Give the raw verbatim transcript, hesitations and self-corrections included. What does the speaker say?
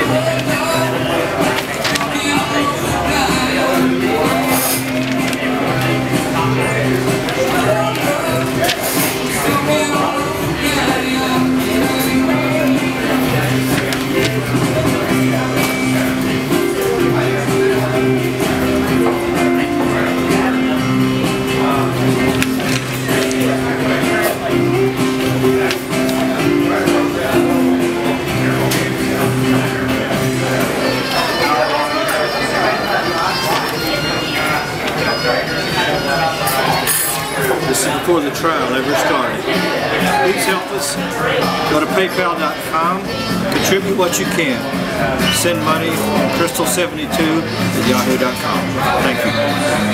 This is before the trial ever started. Please help us. Go to paypal dot com. Contribute what you can. Send money crystal seventy-two at yahoo dot com. Thank you.